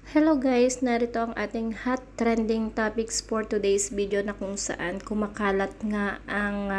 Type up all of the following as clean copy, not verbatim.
Hello guys, narito ang ating hot trending topics for today's video na kung saan kumakalat nga ang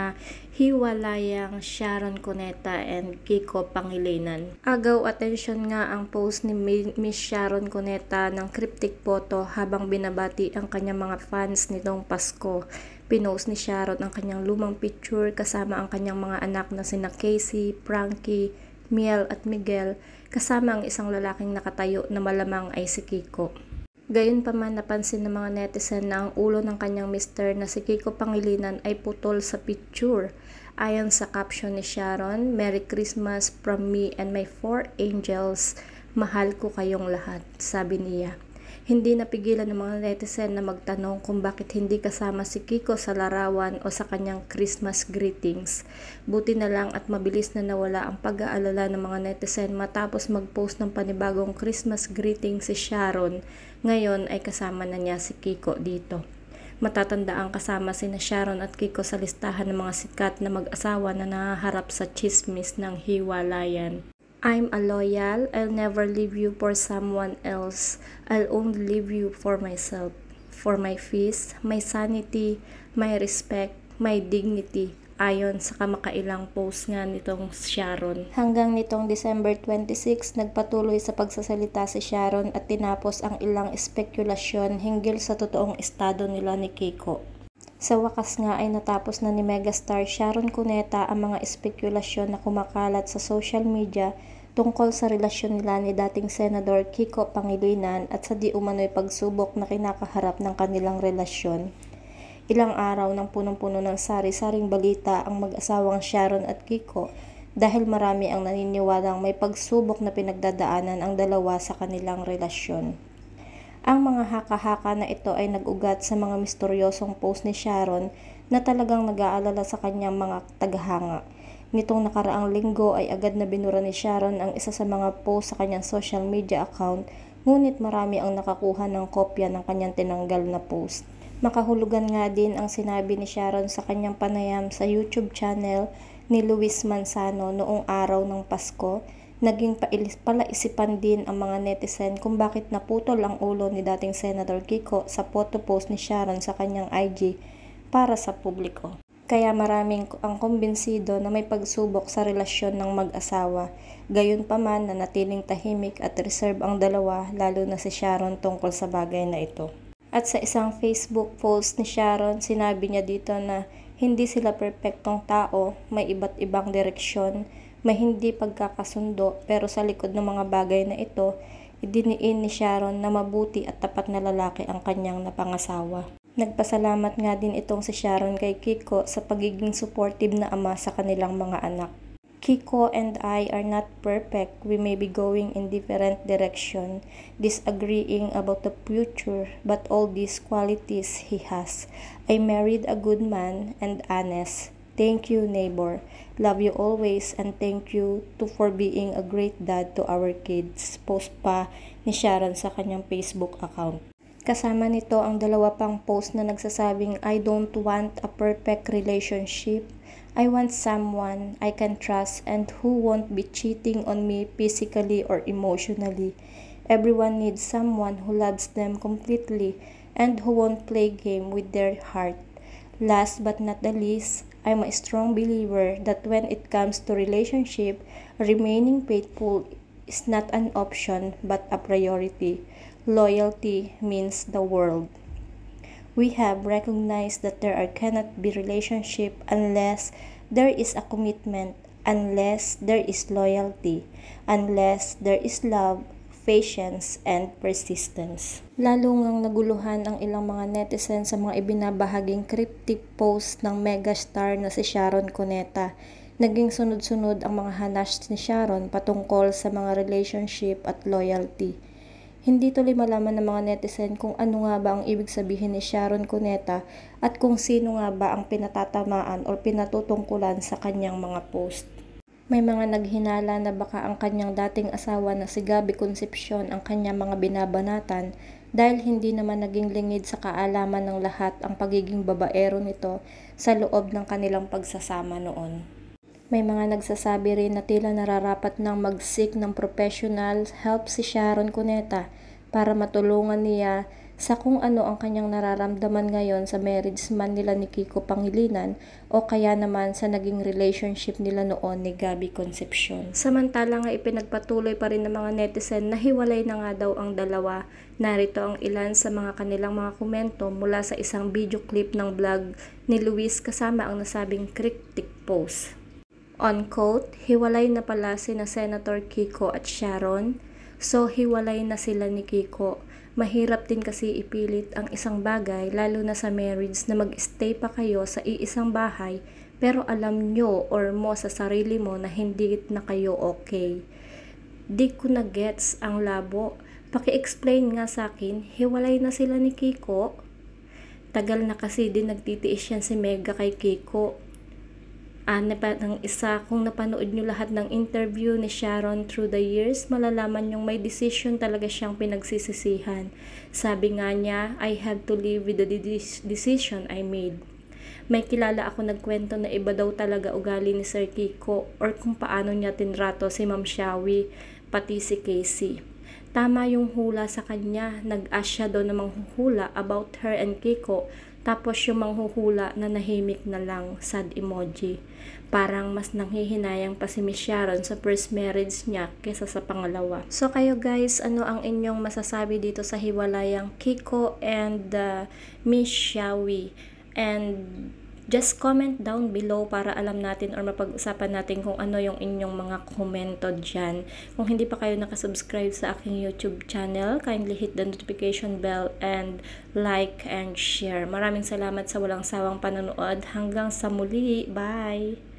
hiwalayang Sharon Cuneta and Kiko Pangilinan. Agaw atensyon nga ang post ni Miss Sharon Cuneta ng cryptic photo habang binabati ang kanyang mga fans nitong Pasko. Pinost ni Sharon ang kanyang lumang picture kasama ang kanyang mga anak na sina Casey, Frankie, Miel at Miguel, kasama ang isang lalaking nakatayo na malamang ay si Kiko. Gayunpaman napansin ng mga netizen na ang ulo ng kanyang mister na si Kiko Pangilinan ay putol sa picture. Ayon sa caption ni Sharon, "Merry Christmas from me and my 4 angels. Mahal ko kayong lahat," sabi niya. Hindi napigilan ng mga netizen na magtanong kung bakit hindi kasama si Kiko sa larawan o sa kanyang Christmas greetings. Buti na lang at mabilis na nawala ang pag-aalala ng mga netizen matapos mag-post ng panibagong Christmas greeting si Sharon. Ngayon ay kasama na niya si Kiko dito. Matatanda ang kasama sina Sharon at Kiko sa listahan ng mga sikat na mag-asawa na nahaharap sa tsismis ng hiwalayan. "I'm a loyal, I'll never leave you for someone else. I'll only leave you for myself. For my peace, my sanity, my respect, my dignity," ayon sa kamakailang post nga nitong Sharon. Hanggang nitong December 26, nagpatuloy sa pagsasalita si Sharon at tinapos ang ilang espekulasyon hinggil sa totoong estado nila ni Kiko. Sa wakas nga ay natapos na ni megastar Sharon Cuneta ang mga espekulasyon na kumakalat sa social media tungkol sa relasyon nila ni dating Senador Kiko Pangilinan at sa di umano'y pagsubok na kinakaharap ng kanilang relasyon. Ilang araw nang punong-puno ng sari-saring balita ang mag-asawang Sharon at Kiko dahil marami ang naniniwalang may pagsubok na pinagdadaanan ang dalawa sa kanilang relasyon. Ang mga haka-haka na ito ay nag-ugat sa mga misteryosong post ni Sharon na talagang nag-aalala sa kanyang mga tagahanga. Nitong nakaraang linggo ay agad na binura ni Sharon ang isa sa mga post sa kanyang social media account, ngunit marami ang nakakuha ng kopya ng kanyang tinanggal na post. Makahulugan nga din ang sinabi ni Sharon sa kanyang panayam sa YouTube channel ni Luis Manzano noong araw ng Pasko. Naging palaisipan din ang mga netizen kung bakit naputol ang ulo ni dating Senator Kiko sa photo post ni Sharon sa kanyang IG para sa publiko. Kaya maraming ang kumbinsido na may pagsubok sa relasyon ng mag-asawa. Gayunpaman nanatiling tahimik at reserve ang dalawa, lalo na si Sharon tungkol sa bagay na ito. At sa isang Facebook post ni Sharon, sinabi niya dito na hindi sila perpektong tao, may iba't ibang direksyon, may hindi pagkakasundo, pero sa likod ng mga bagay na ito, idiniin ni Sharon na mabuti at tapat na lalaki ang kanyang napangasawa. Nagpasalamat nga din itong si Sharon kay Kiko sa pagiging supportive na ama sa kanilang mga anak. "Kiko and I are not perfect. We may be going in different direction, disagreeing about the future, but all these qualities he has. I married a good man and honest. Thank you, neighbor. Love you always and thank you for being a great dad to our kids," post pa ni Sharon sa kanyang Facebook account. Kasama nito ang dalawa pang post na nagsasabing, "I don't want a perfect relationship. I want someone I can trust and who won't be cheating on me physically or emotionally. Everyone needs someone who loves them completely and who won't play game with their heart. Last but not the least, I'm a strong believer that when it comes to relationship, remaining faithful is not an option but a priority. Loyalty means the world. We have recognized that there cannot be relationship unless there is a commitment, unless there is loyalty, unless there is love, patience, and persistence." Lalo ngang naguluhan ang ilang mga netizen sa mga ibinabahaging cryptic post ng megastar na si Sharon Cuneta. Naging sunod-sunod ang mga hanash ni Sharon patungkol sa mga relationship at loyalty. Hindi tuloy malaman ng mga netizen kung ano nga ba ang ibig sabihin ni Sharon Cuneta at kung sino nga ba ang pinatatamaan o pinatutungkulan sa kanyang mga post. May mga naghinala na baka ang kanyang dating asawa na si Gabby Concepcion ang kanyang mga binabanatan dahil hindi naman naging lingid sa kaalaman ng lahat ang pagiging babaero nito sa loob ng kanilang pagsasama noon. May mga nagsasabi rin na tila nararapat nang mag-seek ng professional help si Sharon Cuneta para matulungan niya sa kung ano ang kanyang nararamdaman ngayon sa marriage man nila ni Kiko Pangilinan o kaya naman sa naging relationship nila noon ni Gabby Concepcion. Samantala nga ipinagpatuloy pa rin ng mga netizen na hiwalay na nga daw ang dalawa. Narito ang ilan sa mga kanilang mga komento mula sa isang video clip ng vlog ni Luis kasama ang nasabing cryptic post. On quote, hiwalay na pala sina Senator Kiko at Sharon. So hiwalay na sila ni Kiko. Mahirap din kasi ipilit ang isang bagay lalo na sa marriage na mag-stay pa kayo sa iisang bahay pero alam nyo or mo sa sarili mo na hindi na kayo okay. Di ko na gets ang labo. Paki-explain nga sa akin, hiwalay na sila ni Kiko. Tagal na kasi din nagtitiis yan si Mega kay Kiko. Ng isa, kung napanood nyo lahat ng interview ni Sharon through the years, malalaman yung may decision talaga siyang pinagsisisihan. Sabi nga niya, I have to live with the decision I made. May kilala ako nagkwento na iba daw talaga ugali ni Sir Kiko or kung paano niya tinrato si Ma'am Shawi, pati si Casey. Tama yung hula sa kanya, nag-ask siya daw na manghuhula about her and Kiko. Tapos yung manghuhula na nahimik na lang, sad emoji. Parang mas nanghihinayang pa si Miss Sharon sa first marriage niya kesa sa pangalawa. So kayo guys, ano ang inyong masasabi dito sa hiwalayang Kiko and Miss Shawi? And just comment down below para alam natin or mapag-usapan natin kung ano yung inyong mga komento dyan. Kung hindi pa kayo nakasubscribe sa aking YouTube channel, kindly hit the notification bell and like and share. Maraming salamat sa walang sawang panonood. Hanggang sa muli. Bye!